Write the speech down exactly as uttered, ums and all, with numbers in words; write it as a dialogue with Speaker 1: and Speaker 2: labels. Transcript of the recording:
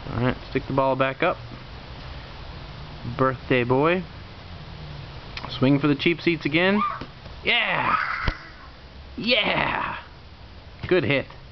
Speaker 1: Alright, stick the ball back up. Birthday boy. Swing for the cheap seats again. Yeah! Yeah! Good hit.